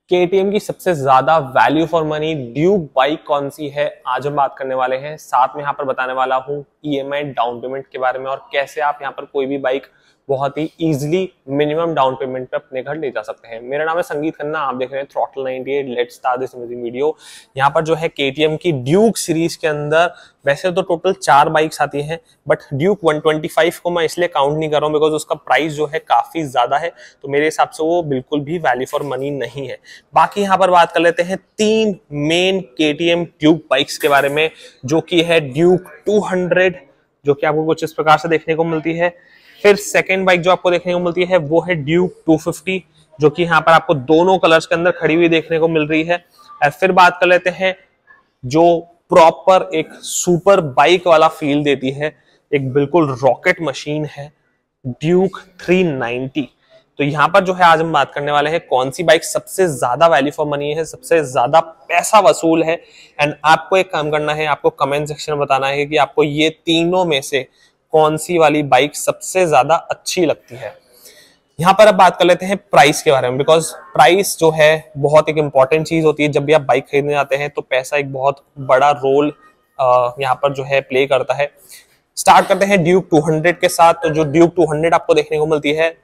KTM की सबसे ज्यादा value for money Duke bike कौन सी है, आज हम बात करने वाले हैं। साथ में यहाँ पर बताने वाला हूँ ईएमआई डाउन पेमेंट के बारे में और कैसे आप यहाँ पर कोई भी बाइक बहुत ही इजीली मिनिमम डाउन पेमेंट पे अपने घर ले जा सकते हैं। मेरा नाम है संगीत खन्ना, आप देख रहे हैं throttle 98। Let's start this amazing video. यहाँ पर जो है केटीएम की ड्यूक सीरीज के अंदर वैसे तो टोटल 4 बाइक्स आती हैं, बट ड्यूक 125 को मैं इसलिए काउंट नहीं कर रहा हूँ बिकॉज उसका प्राइस जो है काफी ज्यादा है, तो मेरे हिसाब से वो बिल्कुल भी वैल्यू फॉर मनी नहीं है। बाकी यहाँ पर बात कर लेते हैं 3 मेन केटीएम ड्यूक बाइक्स के बारे में, जो कि है ड्यूक 200, जो कि आपको कुछ इस प्रकार से देखने को मिलती है। फिर सेकेंड बाइक जो आपको देखने को मिलती है वो है ड्यूक 250, जो कि यहाँ पर आपको दोनों कलर्स के अंदर खड़ी हुई देखने को मिल रही है। और फिर बात कर लेते हैं जो प्रॉपर एक सुपर बाइक वाला फील देती है, एक बिल्कुल रॉकेट मशीन है, ड्यूक 390। तो यहाँ पर जो है आज हम बात करने वाले हैं कौन सी बाइक सबसे ज्यादा वैल्यू फॉर मनी है, सबसे ज्यादा पैसा वसूल है। एंड आपको एक काम करना है, आपको कमेंट सेक्शन में बताना है कि आपको ये तीनों में से कौन सी वाली बाइक सबसे ज्यादा अच्छी लगती है। यहाँ पर अब बात कर लेते हैं प्राइस के बारे में, बिकॉज प्राइस जो है बहुत एक इंपॉर्टेंट चीज होती है। जब भी आप बाइक खरीदने जाते हैं तो पैसा एक बहुत बड़ा रोल यहाँ पर जो है प्ले करता है। स्टार्ट करते हैं ड्यूक 200 के साथ। तो जो ड्यूक 200 आपको देखने को मिलती है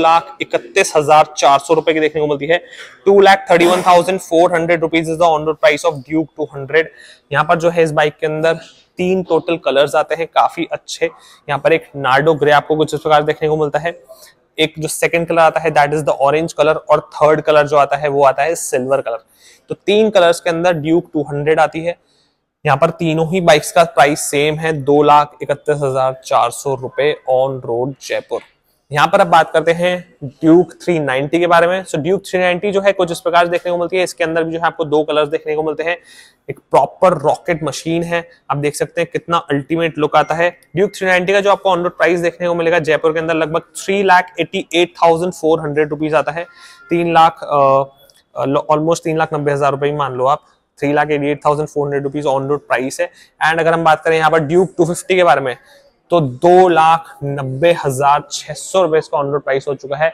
2,31,400 रुपए की देखने को मिलती है। 2,31,400 rupees is the on road price of Duke 200। यहाँ पर जो है इस बाइक के अंदर 3 टोटल कलर्स आते हैं, काफी अच्छे। यहाँ पर एक नार्डो ग्रे आपको कुछ इस प्रकार देखने को मिलता है, एक जो सेकंड कलर आता है that is the orange colour, और थर्ड कलर जो आता है वो आता है सिल्वर कलर। तो 3 कलर्स के अंदर ड्यूक 200 आती है। यहाँ पर तीनों ही बाइक्स का प्राइस सेम है, 2,31,400 रुपए ऑन रोड जयपुर। यहाँ पर अब बात करते हैं ड्यूक 390 के बारे में। सो ड्यूक 390 जो है कुछ इस प्रकार देखने को मिलती है। इसके अंदर भी जो है आपको 2 कलर्स देखने को मिलते हैं, एक प्रॉपर रॉकेट मशीन है। आप देख सकते हैं कितना अल्टीमेट लुक आता है। ड्यूक 390 का जो आपको ऑन रोड प्राइस देखने को मिलेगा जयपुर के अंदर लगभग 3,88,400 रुपीज आता है। 3 लाख ऑलमोस्ट 3,90,000 रुपए मान लो आप। 3,88,400 रुपीज ऑन रोड प्राइस है। एंड अगर हम बात करें यहाँ पर ड्यूक 250 के बारे में तो 2,90,600 रुपए इसका ऑन रोड प्राइस हो चुका है।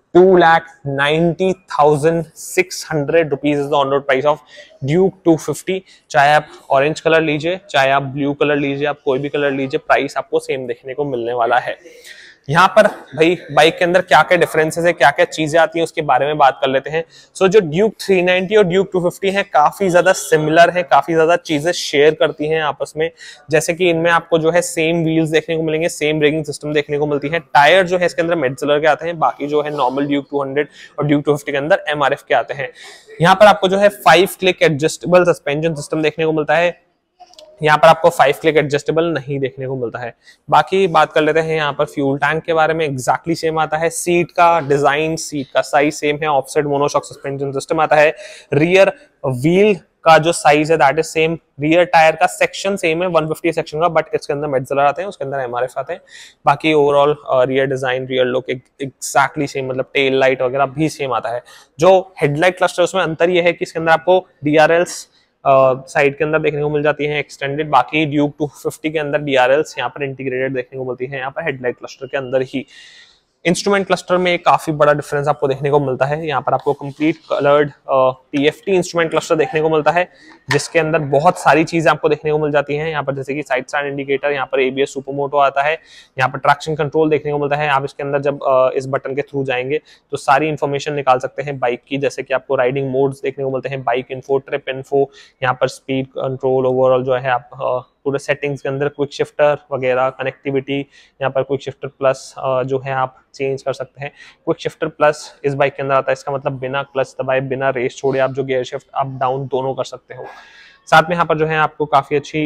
2,90,600 rupees is the on road price of Duke 250। चाहे आप ऑरेंज कलर लीजिए, चाहे आप ब्लू कलर लीजिए, आप कोई भी कलर लीजिए, प्राइस आपको सेम देखने को मिलने वाला है। यहाँ पर भाई बाइक के अंदर क्या क्या डिफरेंसेस है, क्या क्या चीजें आती हैं, उसके बारे में बात कर लेते हैं। सो जो ड्यूक 390 और ड्यूक 250 है काफी ज्यादा सिमिलर है, काफी ज्यादा चीजें शेयर करती हैं आपस में। जैसे कि इनमें आपको जो है सेम व्हील्स देखने को मिलेंगे, सेम ब्रेकिंग सिस्टम देखने को मिलती है। टायर जो है इसके अंदर मेटजेलर के आते हैं, बाकी जो है नॉर्मल ड्यूक 200 और ड्यूक 250 के अंदर एमआरएफ के आते हैं। यहाँ पर आपको जो है 5 क्लिक एडजस्टेबल सस्पेंशन सिस्टम देखने को मिलता है। यहाँ पर आपको 5 क्लिक एडजस्टेबल नहीं देखने को मिलता है। बाकी बात कर लेते हैं यहाँ पर फ्यूल टैंक के बारे में, एग्जैक्टली सेम आता है। सीट का डिजाइन, सीट का साइज सेम है, ऑफसेट मोनोशॉक सस्पेंशन सिस्टम आता है। रियर व्हील का जो साइज है that is same. Rear tyre का सेक्शन सेम है 150 सेक्शन का, बट इसके अंदर मेटजेलर आते हैं, उसके अंदर एमआरएफ आते हैं। बाकी overall rear design, rear look exactly same, मतलब टेल लाइट वगैरह भी सेम आता है। जो हेडलाइट क्लस्टर उसमें अंतर यह है कि इसके अंदर आपको डीआरएल्स साइड के अंदर देखने को मिल जाती हैं एक्सटेंडेड। बाकी ड्यूक 250 के अंदर डीआरएल्स यहाँ पर इंटीग्रेटेड देखने को मिलती है, यहाँ पर हेडलाइट क्लस्टर के अंदर ही। इंस्ट्रूमेंट क्लस्टर में काफी बड़ा डिफरेंस आपको देखने को मिलता है। यहाँ पर आपको complete coloured TFT instrument cluster देखने को मिलता है, जिसके अंदर बहुत सारी चीजें आपको देखने को मिल जाती हैं। यहाँ पर जैसे कि साइड स्टैंड इंडिकेटर, यहाँ पर एबीएस सुपरमोटो आता है, यहाँ पर ट्रैक्शन कंट्रोल देखने को मिलता है। आप इसके अंदर जब इस बटन के थ्रू जाएंगे तो सारी इंफॉर्मेशन निकाल सकते हैं बाइक की, जैसे कि आपको राइडिंग मोड्स देखने को मिलते हैं, बाइक इन्फो, ट्रिप इन्फो, यहाँ पर स्पीड कंट्रोल, ओवरऑल जो है आप पूरे सेटिंग्स के अंदर क्विक शिफ्टर वगैरह, कनेक्टिविटी, यहाँ पर क्विक शिफ्टर प्लस जो है आप चेंज कर सकते हैं। क्विक शिफ्टर प्लस इस बाइक के अंदर आता है, इसका मतलब बिना क्लच दबाए, बिना रेस छोड़े आप जो गियर शिफ्ट अप डाउन दोनों कर सकते हो। साथ में यहाँ पर जो है आपको काफी अच्छी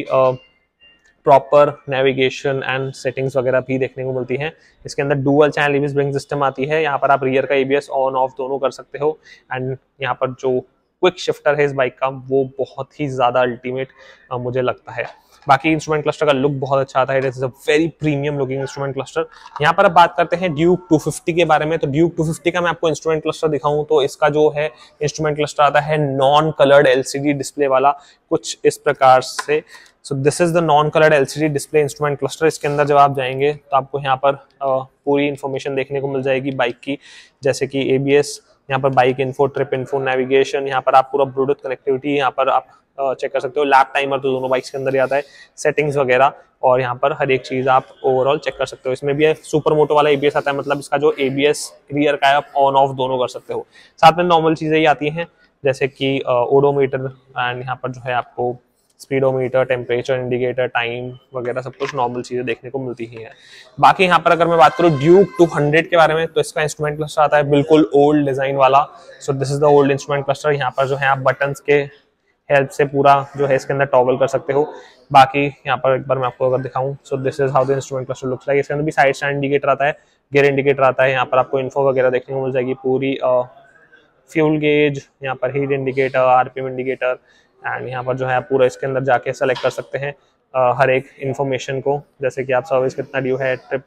प्रॉपर नेविगेशन एंड सेटिंग्स वगैरह भी देखने को मिलती हैं। इसके अंदर dual channel ABS braking system आती है, यहाँ पर आप रियर का एबीएस ऑन ऑफ दोनों कर सकते हो। एंड यहाँ पर जो क्विक शिफ्टर है इस बाइक का वो बहुत ही ज्यादा अल्टीमेट मुझे लगता है। बाकी इंस्ट्रूमेंट क्लस्टर का लुक बहुत अच्छा आता है, it is a very premium looking instrument cluster. यहाँ पर अब बात करते हैं ड्यूक 250 के बारे में। तो ड्यूक 250 का मैं आपको इंस्ट्रूमेंट क्लस्टर दिखाऊं तो इसका जो है इंस्ट्रूमेंट क्लस्टर आता है नॉन कलर्ड एलसीडी डिस्प्ले वाला, कुछ इस प्रकार से। So this is the non coloured LCD display instrument cluster. इसके अंदर जब आप जाएंगे तो आपको यहाँ पर पूरी इंफॉर्मेशन देखने को मिल जाएगी बाइक की, जैसे कि एबीएस, यहाँ पर bike info, trip info, navigation, यहाँ पर आप पूरा ब्लूटूथ कनेक्टिविटी यहाँ पर आप चेक कर सकते हो। लैप टाइमर तो दोनों बाइक्स के अंदर ही आता है, सेटिंग्स वगैरह, और यहाँ पर हर एक चीज आप ओवरऑल चेक कर सकते हो। इसमें भी सुपर मोटो वाला एबीएस आता है, मतलब इसका जो एबीएस रियर का है आप ऑन ऑफ दोनों कर सकते हो। साथ में नॉर्मल चीजें ही आती हैं जैसे कि ओडोमीटर एंड यहाँ पर जो है आपको स्पीडोमीटर, टेम्परेचर इंडिकेटर, टाइम वगैरह सब कुछ नॉर्मल चीजें देखने को मिलती ही है। बाकी यहाँ पर अगर मैं बात करूँ ड्यूक 200 के बारे में, तो इसका इंस्ट्रूमेंट क्लस्टर आता है बिल्कुल ओल्ड डिजाइन वाला। So this is the old instrument cluster. यहाँ पर जो है आप बटन्स के हेल्प से पूरा जो है इसके अंदर टॉगल कर सकते हो। बाकी यहाँ पर एक बार मैं आपको अगर दिखाऊं, so this is how the instrument cluster looks like. इसके अंदर भी साइड स्टैंड इंडिकेटर आता है, गियर इंडिकेटर आता है, यहाँ पर आपको इन्फो वगैरह देखने को मिल जाएगी पूरी, फ्यूल गेज, यहाँ पर heat indicator, RPM indicator, and यहाँ पर जो है आप पूरा इसके अंदर जाके सेलेक्ट कर सकते हैं हर एक इन्फॉर्मेशन को, जैसे कि आप सर्विस कितना ड्यू है, ट्रिप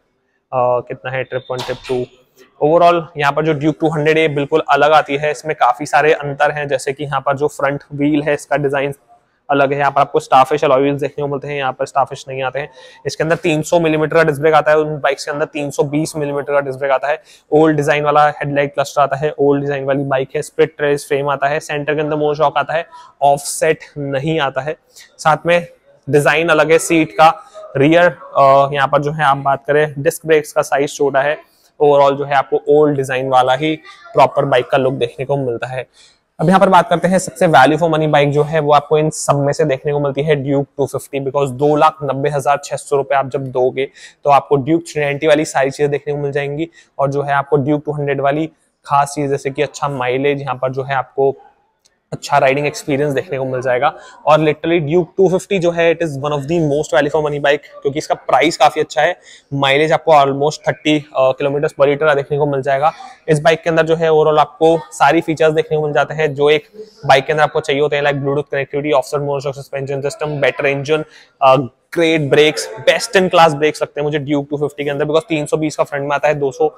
कितना है, ट्रिप 1, ट्रिप 2। ओवरऑल यहाँ पर जो ड्यूक 200 है बिल्कुल अलग आती है, इसमें काफी सारे अंतर हैं, जैसे कि यहाँ पर जो फ्रंट व्हील है इसका डिजाइन अलग है। यहाँ पर आपको स्टारफिश अलॉय व्हील्स देखने को मिलते हैं, यहाँ पर स्टारफिश नहीं आते हैं। इसके अंदर 300 मिलीमीटर का डिस्क ब्रेक आता है, उन बाइक्स के अंदर 320 मिलीमीटर का डिस्क ब्रेक आता है। ओल्ड डिजाइन वाला हेडलाइट क्लस्टर आता है, ओल्ड डिजाइन वाली बाइक है। स्प्लिट ट्रेस फ्रेम आता है, सेंटर के अंदर मोनोशॉक आता है, ऑफसेट नहीं आता है। साथ में डिजाइन अलग है सीट का। रियर यहाँ पर जो है आप बात करें डिस्क ब्रेक्स का साइज छोटा है। ओवरऑल जो है आपको ओल्ड डिजाइन वाला ही प्रॉपर बाइक का लुक देखने को मिलता है। अब यहाँ पर बात करते हैं सबसे वैल्यू फॉर मनी बाइक जो है वो आपको इन सब में से देखने को मिलती है ड्यूक 250, बिकॉज 2,90,600 रुपए आप जब दोगे तो आपको ड्यूक 390 वाली सारी चीजें देखने को मिल जाएंगी, और जो है आपको ड्यूक 200 वाली खास चीज जैसे कि अच्छा माइलेज, यहाँ पर जो है आपको अच्छा राइडिंग एक्सपीरियंस देखने को मिल जाएगा। और लिटरली ड्यूक 250 जो है it is one of the most value for money bike, क्योंकि इसका प्राइस काफी अच्छा है। माइलेज आपको ऑलमोस्ट 30 किलोमीटर पर लीटर देखने को मिल जाएगा। इस बाइक के अंदर जो है ओवरऑल आपको सारी फीचर्स देखने को मिल जाते हैं जो एक बाइक के अंदर आपको चाहिए होते हैं, like Bluetooth connectivity, offset monoshock suspension system, better engine, great brakes, best in class brakes लगते हैं मुझे ड्यूक 250 के अंदर, बिकॉज 320 का फ्रंट में आता है,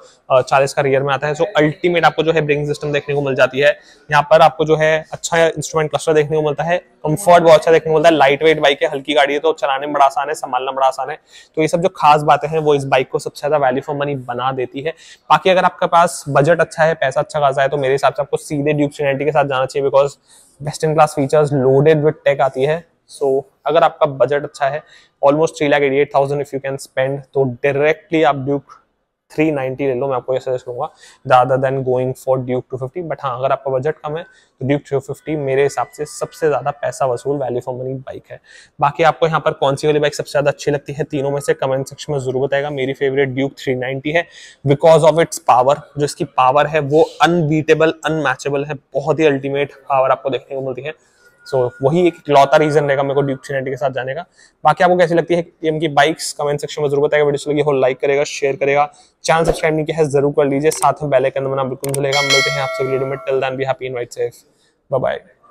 240 का रियर में आता है। सो अल्टीमेट आपको जो है ब्रेकिंग सिस्टम देखने को मिल जाती है। यहाँ पर आपको जो है अच्छा इंस्ट्रूमेंट क्लस्टर देखने को मिलता है, कंफर्ट बहुत अच्छा देखने को मिलता है। लाइट वेट बाइक है, हल्की गाड़ी है, तो चलाने में बड़ा आसान है, संभालना बड़ा आसान है। तो ये सब जो खास बातें हैं वो इस बाइक को सबसे ज्यादा वैल्यू फॉर मनी बना देती है। बाकी अगर आपके पास बजट अच्छा है, पैसा अच्छा खासा है, तो मेरे हिसाब से आपको सीधे ड्यूक 390 के साथ जाना चाहिए, because best in class features loaded with tech आती है। सो अगर आपका बजट अच्छा है, almost 3,88,000 if you can spend, तो डायरेक्टली आप ड्यूक 390 ले लो, मैं आपको ये सजेस्ट करूंगा, rather than going for Duke 250। But हाँ, अगर आपका बजट कम है तो ड्यूक 250 मेरे हिसाब से सबसे ज्यादा पैसा वसूल वैल्यू फॉर मनी बाइक है। बाकी आपको यहाँ पर कौन सी वाली बाइक सबसे ज्यादा अच्छी लगती है तीनों में से कमेंट सेक्शन में जरूर बताएगा। मेरी फेवरेट ड्यूक 390 है, बिकॉज ऑफ इट्स पावर। जो इसकी पावर है वो अनबीटेबल, अनमैचेबल है, बहुत ही अल्टीमेट पावर आपको देखने को मिलती है। सो वही एक इकलौता रीजन रहेगा मेरे को ड्यूक 390 के साथ जाने का। बाकी आपको कैसी लगती है टीएम की बाइक्स कमेंट सेक्शन में जरूर बताएगा। वीडियो लगी हो लाइक करेगा, शेयर करेगा, चैनल सब्सक्राइब नहीं किया है जरूर कर लीजिए, साथ में बेल आइकन दबाना बिल्कुल भूलेगा। मिलते हैं आपसे वीडियो में, till then be happy and ride safe, bye bye.